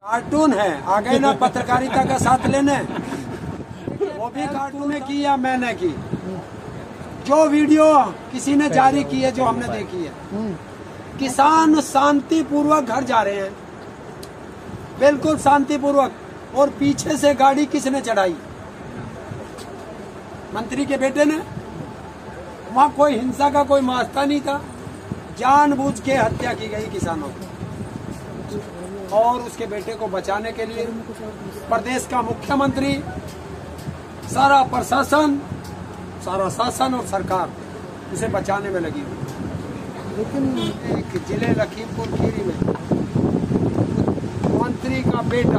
Cartoon है, आ गए ना पत्रकारिता का साथ लेने। वो भी कार्टून ने की या मैंने की। जो वीडियो किसी ने जारी की है, जो हमने देखी है, किसान शांति पूर्वक घर जा रहे हैं, बिल्कुल शांति पूर्वक, और पीछे से गाड़ी किसने चढ़ाई? मंत्री के बेटे ने। वहाँ कोई हिंसा का कोई वास्ता नहीं था, जानबूझ के हत्या की गई किसानों की। और उसके बेटे को बचाने के लिए प्रदेश का मुख्यमंत्री, सारा प्रशासन, सारा शासन और सरकार उसे बचाने में लगी हुई। लेकिन एक जिले लखीमपुर खीरी में मंत्री का बेटा,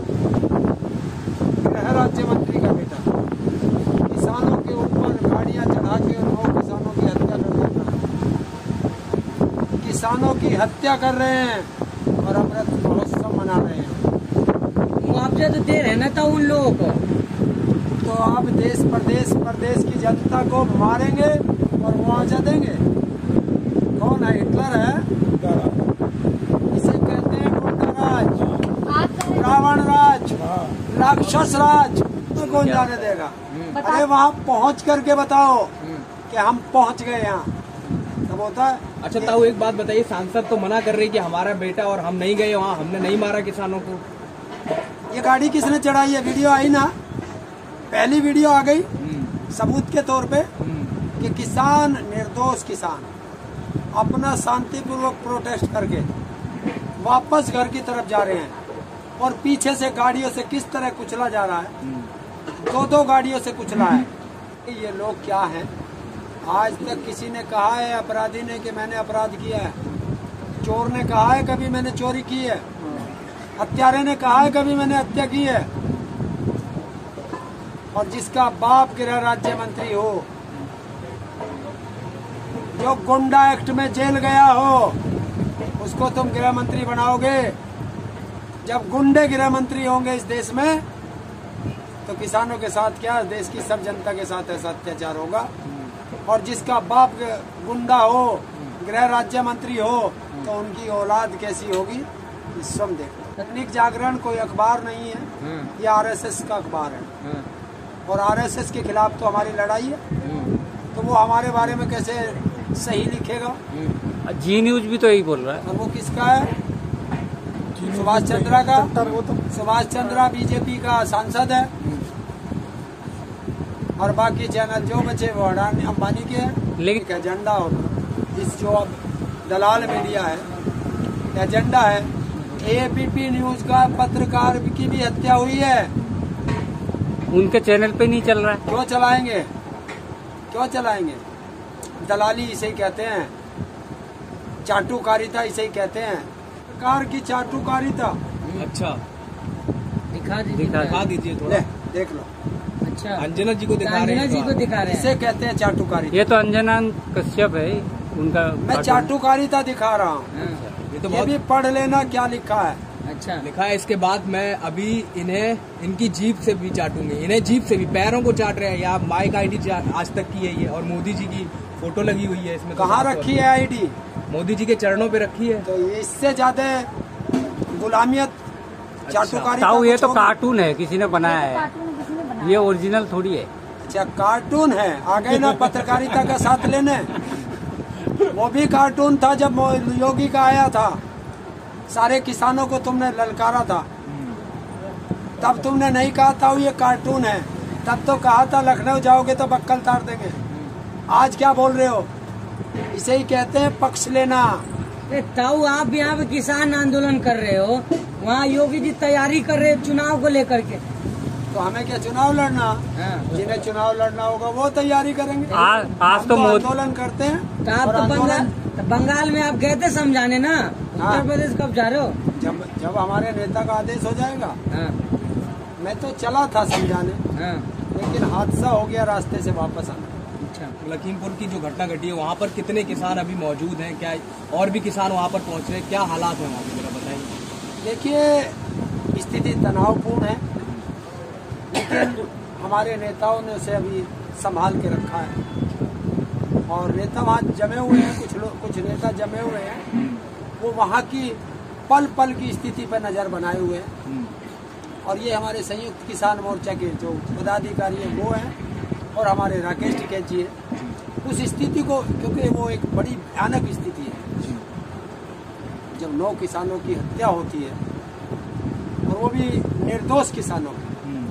गृह राज्य मंत्री का बेटा, किसानों के ऊपर गाड़ियां चढ़ा के 9 किसानों की हत्या कर देता है। किसानों की हत्या कर रहे हैं और अमृत महोत्सव मना रहे हैं। मुआवजा तो दे रहे ना था उन लोगों को। तो आप देश प्रदेश की जनता को मारेंगे और मुआवजा देंगे? कौन है? हिटलर है? इसे कहते हैं गुंडा राज, रावण राज, राक्षस राज। तो कौन जाने देगा? अरे वहाँ पहुँच करके बताओ कि हम पहुँच गए यहाँ, तब होता है। अच्छा ताऊ, एक बात बताइए, सांसद तो मना कर रही कि हमारा बेटा और हम नहीं गए वहाँ, हमने नहीं मारा किसानों को। ये गाड़ी किसने चढ़ाई है? वीडियो आई ना, पहली वीडियो आ गई सबूत के तौर पे कि किसान, निर्दोष किसान अपना शांतिपूर्वक प्रोटेस्ट करके वापस घर की तरफ जा रहे हैं और पीछे से गाड़ियों से किस तरह कुचला जा रहा है। 2 गाड़ियों से कुचला है। ये लोग क्या हैं? आज तक किसी ने कहा है अपराधी ने कि मैंने अपराध किया है? चोर ने कहा है कभी मैंने चोरी की है? हत्यारे ने कहा है कभी मैंने हत्या की है? और जिसका बाप गृह राज्य मंत्री हो, जो गुंडा एक्ट में जेल गया हो, उसको तुम गृह मंत्री बनाओगे? जब गुंडे गृह मंत्री होंगे इस देश में, तो किसानों के साथ क्या, देश की सब जनता के साथ ऐसा अत्याचार होगा। और जिसका बाप गुंडा हो, गृह राज्य मंत्री हो, तो उनकी औलाद कैसी होगी, स्वयं देखो। दैनिक जागरण कोई अखबार नहीं है, ये आरएसएस का अखबार है। और आरएसएस के खिलाफ तो हमारी लड़ाई है, तो वो हमारे बारे में कैसे सही लिखेगा? जी न्यूज भी तो यही बोल रहा है। और वो किसका है? सुभाष चंद्रा का। सुभाष चंद्रा बीजेपी का सांसद है, और बाकी चैनल जो बचे वो अडानी अंबानी के हैं। लेकिन एजेंडा होगा इस जो अब दलाल मीडिया है, एजेंडा है। एबीपी न्यूज का पत्रकार की भी हत्या हुई है, उनके चैनल पे नहीं चल रहा है। क्यों चलाएंगे? क्यों चलाएंगे? दलाली इसे ही कहते हैं, चाटुकारिता इसे ही कहते हैं, सरकार की चाटुकारिता। अच्छा, दिखा दीजिए थोड़ा, देख लो। अच्छा, अंजना जी को दिखा रहे हैं। इसे कहते हैं चाटुकारिता। ये तो अंजना कश्यप है उनका। मैं चाटुकारिता दिखा रहा हूँ। ये भी पढ़ लेना क्या लिखा है। अच्छा, लिखा है इसके बाद मैं अभी इन्हें इनकी जीभ से भी चाटूंगी, इन्हें जीभ से भी, पैरों को चाट रहे हैं। यहाँ माइक आईडी आज तक की है ये, और मोदी जी की फोटो लगी हुई है इसमें। कहाँ रखी है आईडी? मोदी जी के चरणों पे रखी है। तो ये इससे ज्यादा गुलामियत, चाटुकारिता। ये तो कार्टून है, किसी ने बनाया है, ये ओरिजिनल थोड़ी है। अच्छा, कार्टून है, आ गए ना पत्रकारिता का साथ लेने। वो भी कार्टून था जब योगी का आया था, सारे किसानों को तुमने ललकारा था, तब तुमने नहीं कहा था ये कार्टून है। तब तो कहा था लखनऊ जाओगे तो बक्कल तार देंगे। आज क्या बोल रहे हो? इसे ही कहते हैं पक्ष लेना। ताऊ, आप यहाँ पे किसान आंदोलन कर रहे हो, वहाँ योगी जी तैयारी कर रहे चुनाव को लेकर के, तो हमें क्या चुनाव लड़ना? जिन्हें चुनाव लड़ना होगा वो तैयारी करेंगे। आज तो आंदोलन करते हैं। तो आप तो बंगाल में आप गए थे समझाने ना, उत्तर प्रदेश कब जा रहे हो? जब हमारे नेता का आदेश हो जाएगा। मैं तो चला था समझाने, लेकिन हादसा हो गया रास्ते से वापस आना। अच्छा, लखीमपुर की जो घटना घटी है वहाँ पर कितने किसान अभी मौजूद हैं? क्या और भी किसान वहाँ पर पहुँच रहे हैं? क्या हालात है वहाँ पे, जरा बताइए। देखिए, स्थिति तनावपूर्ण है, लेकिन हमारे नेताओं ने उसे अभी संभाल के रखा है। और नेता वहाँ जमे हुए हैं, कुछ नेता जमे हुए हैं, वो वहाँ की पल पल की स्थिति पर नजर बनाए हुए हैं। और ये हमारे संयुक्त किसान मोर्चा के जो पदाधिकारी हैं वो हैं और हमारे राकेश टिकैत जी हैं। उस स्थिति को, क्योंकि वो एक बड़ी भयानक स्थिति है जब 9 किसानों की हत्या होती है और वो भी निर्दोष किसानों की,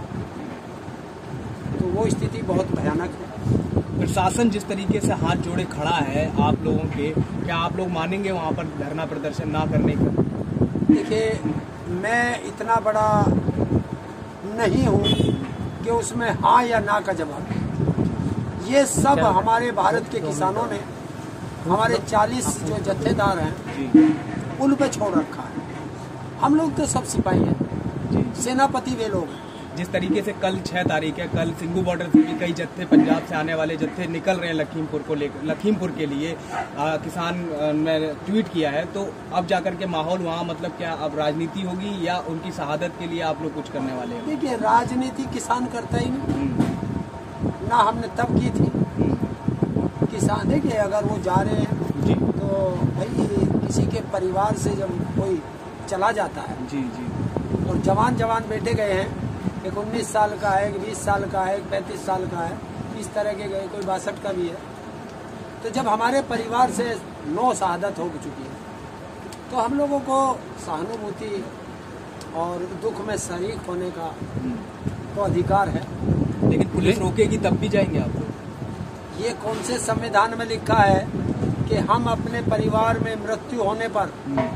तो वो स्थिति बहुत भयानक है। प्रशासन जिस तरीके से हाथ जोड़े खड़ा है आप लोगों के, क्या आप लोग मानेंगे वहाँ पर धरना प्रदर्शन ना करने का? देखिए, मैं इतना बड़ा नहीं हूँ कि उसमें हाँ या ना का जवाब। ये सब हमारे भारत के किसानों ने, हमारे 40 जो जत्थेदार हैं उन पे छोड़ रखा है। हम लोग तो सब सिपाही हैं, सेनापति वे लोग हैं। जिस तरीके से कल 6 तारीख है, कल सिंघू बॉर्डर से भी कई जत्थे, पंजाब से आने वाले जत्थे निकल रहे हैं लखीमपुर के लिए, किसान ने ट्वीट किया है, तो अब जाकर के माहौल वहाँ मतलब क्या अब राजनीति होगी या उनकी शहादत के लिए आप लोग कुछ करने वाले हैं? देखिए, राजनीति किसान करता ही नहीं, ना हमने तब की थी। किसान, देखिए, अगर वो जा रहे हैं तो भाई किसी के परिवार से जब कोई चला जाता है और जवान बेटे गए हैं, एक 19 साल का है, एक 20 साल का है, एक 35 साल का है, इस तरह के गए, कोई 62 का भी है। तो जब हमारे परिवार से 9 शहादत हो चुकी है तो हम लोगों को सहानुभूति और दुख में शरीक होने का तो अधिकार है। लेकिन पुलिस रोकेगी तब भी जाएंगे आप लोग? ये कौन से संविधान में लिखा है कि हम अपने परिवार में मृत्यु होने पर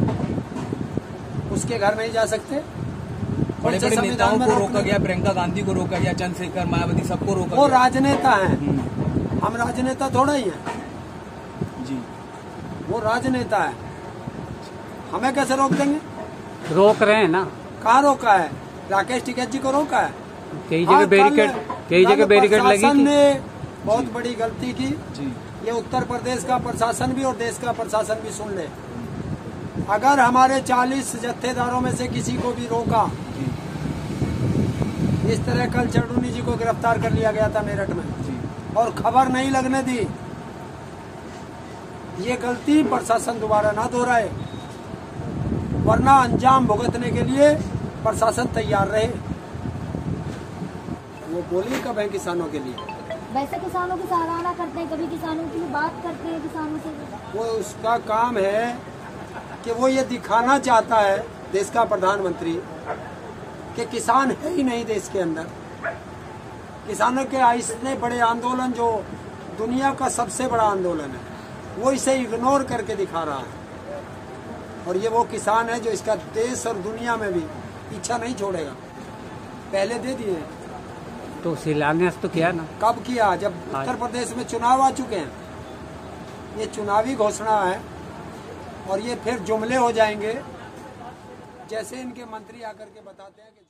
उसके घर नहीं जा सकते? बड़े बड़े नेताओं को रोका गया, प्रियंका गांधी को रोका गया, चंद्रशेखर, मायावती, सबको रोका गया। वो राजनेता हैं, हम राजनेता थोड़ा ही हैं जी। वो राजनेता है, हमें कैसे रोक देंगे? रोक रहे हैं ना। कहाँ रोका है? राकेश टिकैत जी को रोका है। कई जगह बैरिकेड लगी थी। ने बहुत बड़ी गलती की जी। ये उत्तर प्रदेश का प्रशासन भी और देश का प्रशासन भी सुन ले। अगर हमारे 40 जत्थेदारों में से किसी को भी रोका, इस तरह कल चरडूनी जी को गिरफ्तार कर लिया गया था मेरठ में और खबर नहीं लगने दी, ये गलती प्रशासन दोबारा ना दोहराए, वरना अंजाम भुगतने के लिए प्रशासन तैयार रहे। वो बोलिए कब है किसानों के लिए? वैसे किसानों की सराहना करते हैं, कभी किसानों की बात करते हैं, किसानों से। वो उसका काम है कि वो ये दिखाना चाहता है, देश का प्रधानमंत्री, कि किसान है ही नहीं देश के अंदर। किसानों के इतने बड़े आंदोलन, जो दुनिया का सबसे बड़ा आंदोलन है, वो इसे इग्नोर करके दिखा रहा है। और ये वो किसान है जो इसका देश और दुनिया में भी पीछा नहीं छोड़ेगा। पहले दे दिए, तो शिलान्यास तो किया ना। कब किया? जब उत्तर प्रदेश में चुनाव आ चुके हैं। ये चुनावी घोषणा है और ये फिर जुमले हो जाएंगे, जैसे इनके मंत्री आकर के बताते हैं कि